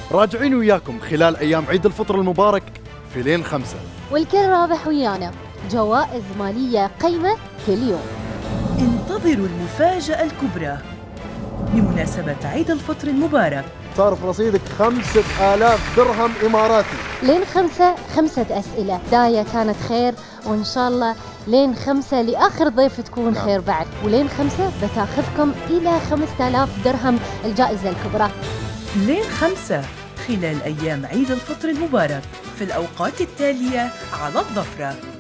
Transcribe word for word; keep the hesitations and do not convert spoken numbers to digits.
راجعين وياكم خلال أيام عيد الفطر المبارك في لين خمسة، والكل رابح ويانا جوائز مالية قيمة كل يوم. انتظروا المفاجأة الكبرى بمناسبة عيد الفطر المبارك. صار في رصيدك خمسة آلاف درهم إماراتي. لين خمسة خمسة أسئلة، بداية كانت خير وإن شاء الله لين خمسة لآخر ضيف تكون نعم. خير بعد، ولين خمسة بتاخذكم إلى خمسة آلاف درهم الجائزة الكبرى. لين خمسة خلال أيام عيد الفطر المبارك في الأوقات التالية على الظفرة.